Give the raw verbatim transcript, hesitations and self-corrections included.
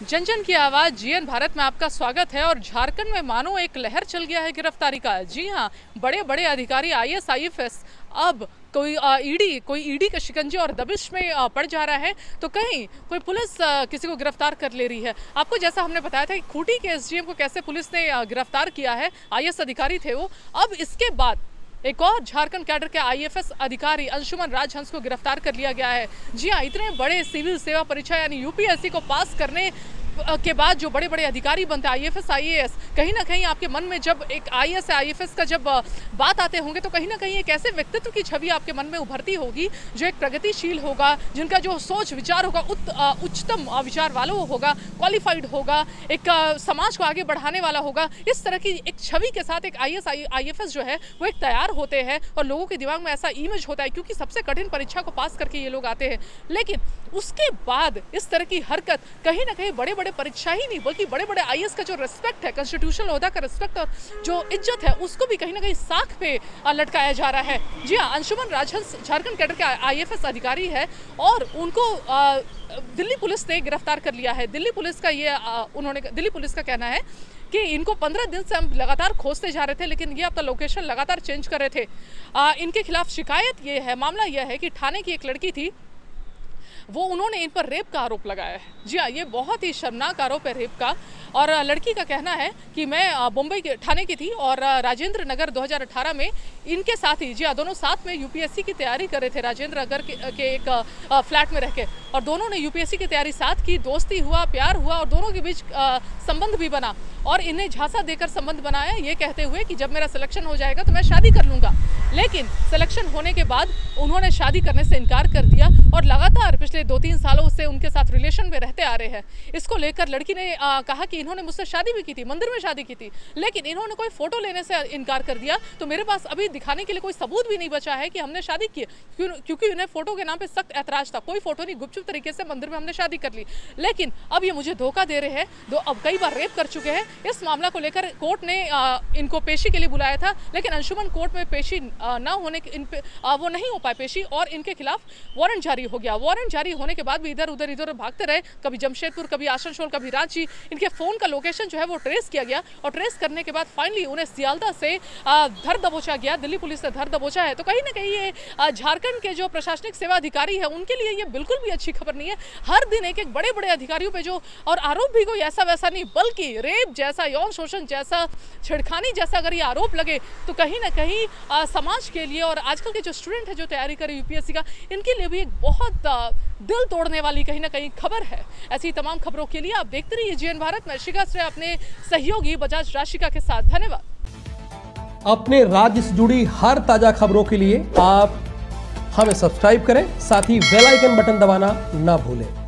जन जन की आवाज जीएन भारत में आपका स्वागत है। और झारखंड में मानो एक लहर चल गया है गिरफ्तारी का। जी हां, बड़े बड़े अधिकारी आईएएस आईएफएस अब कोई ईडी कोई ईडी के शिकंजे और दबिश में पड़ जा रहा है, तो कहीं कोई पुलिस किसी को गिरफ्तार कर ले रही है। आपको जैसा हमने बताया था कि खूंटी के एसडीएम को कैसे पुलिस ने गिरफ्तार किया है, आईएएस अधिकारी थे वो। अब इसके बाद एक और झारखंड कैडर के आईएफएस अधिकारी अंशुमन राजहंस को गिरफ्तार कर लिया गया है। जी हाँ, इतने बड़े सिविल सेवा परीक्षा यानी यूपीएससी को पास करने के बाद जो बड़े बड़े अधिकारी बनते हैं आईएफएस आईएएस, कहीं ना कहीं आपके मन में जब एक आईएएस आईएफएस का जब बात आते होंगे तो कहीं ना कहीं एक ऐसे व्यक्तित्व की छवि आपके मन में उभरती होगी जो एक प्रगतिशील होगा, जिनका जो सोच विचार होगा उच्चतम विचार वाला होगा, क्वालिफाइड होगा, एक समाज को आगे बढ़ाने वाला होगा। इस तरह की एक छवि के साथ एक आईएएस आईएफएस जो है वो एक तैयार होते हैं और लोगों के दिमाग में ऐसा इमेज होता है, क्योंकि सबसे कठिन परीक्षा को पास करके ये लोग आते हैं। लेकिन उसके बाद इस तरह की हरकत कहीं ना कहीं बड़े बड़े परीक्षा ही नहीं बल्कि बड़े बड़े आईएएस का जो रिस्पेक्ट है, कॉन्स्टिट्यूशनल ओहदा का रिस्पेक्ट और जो इज्जत है, उसको भी कहीं ना कहीं साख पे लटकाया जा रहा है। जी हाँ, अंशुमन राजहंस झारखंड कैडर के आईएफएस अधिकारी है और उनको आ, दिल्ली पुलिस ने गिरफ्तार कर लिया है। दिल्ली पुलिस का ये आ, उन्होंने दिल्ली पुलिस का कहना है कि इनको पंद्रह दिन से हम लगातार खोजते जा रहे थे, लेकिन ये अपना लोकेशन लगातार चेंज कर रहे थे। आ, इनके खिलाफ शिकायत ये है, मामला यह है कि ठाणे की एक लड़की थी, वो उन्होंने इन पर रेप का आरोप लगाया है। जी हाँ, ये बहुत ही शर्मनाक आरोप है रेप का। और लड़की का कहना है कि मैं मुंबई के ठाणे की थी और राजेंद्र नगर दो हज़ार अठारह में इनके साथ ही, जी हाँ, दोनों साथ में यूपीएससी की तैयारी कर रहे थे राजेंद्र नगर के, के एक फ्लैट में रह के, और दोनों ने यूपीएससी की तैयारी साथ की, दोस्ती हुआ, प्यार हुआ और दोनों के बीच संबंध भी बना और इन्हें झांसा देकर संबंध बनाया, ये कहते हुए कि जब मेरा सिलेक्शन हो जाएगा तो मैं शादी कर लूँगा। लेकिन सिलेक्शन होने के बाद उन्होंने शादी करने से इनकार कर दिया और लगातार पिछले दो तीन सालों से उनके साथ रिलेशन में रहते आ रहे हैं। इसको लेकर लड़की ने आ, कहा कि इन्होंने मुझसे शादी भी की थी, मंदिर में शादी की थी, लेकिन इन्होंने कोई फोटो लेने से इनकार कर दिया। तो मेरे पास अभी दिखाने के लिए कोई सबूत भी नहीं बचा है कि हमने शादी की, क्यों, क्योंकि उन्हें फोटो के नाम पे सख्त ऐतराज था। कोई फोटो नहीं, गुपचुप तरीके से मंदिर में हमने शादी कर ली, लेकिन अब ये मुझे धोखा दे रहे हैं। दो अब कई बार रेप कर चुके हैं। इस मामला को लेकर कोर्ट ने आ, इनको पेशी के लिए बुलाया था, लेकिन अंशुमन कोर्ट में पेशी न होने के इन पे आ, वो नहीं हो पाए पेशी और इनके खिलाफ वारंट जारी हो गया। वारंट जारी होने के बाद भी इधर उधर इधर भागते रहे, कभी जमशेदपुर, कभी आसनसोल, कभी रांची। इनके फोन का लोकेशन जो है वो ट्रेस किया गया और ट्रेस करने के बाद फाइनली उन्हें सियालदा से धर दबोचा गया, दिल्ली पुलिस ने धर दबोचा है। तो कहीं ना कहीं ये झारखंड के जो प्रशासनिक सेवा अधिकारी है उनके लिए ये बिल्कुल भी अच्छी खबर नहीं है। हर दिन एक एक बड़े बड़े अधिकारियों पे जो और आरोप भी कोई ऐसा वैसा नहीं, बल्कि रेप जैसा, यौन शोषण जैसा, छेड़खानी जैसा अगर ये आरोप लगे तो कहीं ना कहीं आ, समाज के लिए और आजकल के जो स्टूडेंट है जो तैयारी करे यूपीएससी का, इनके लिए भी एक बहुत आ, दिल तोड़ने वाली कहीं ना कहीं खबर है। ऐसी तमाम खबरों के लिए आप देखते रहिए जीएन भारत में शिखा से अपने सहयोगी बजाज राशिका के साथ। धन्यवाद। अपने राज्य से जुड़ी हर ताजा खबरों के लिए आप हमें सब्सक्राइब करें, साथ ही बेल आइकन बटन दबाना ना भूलें।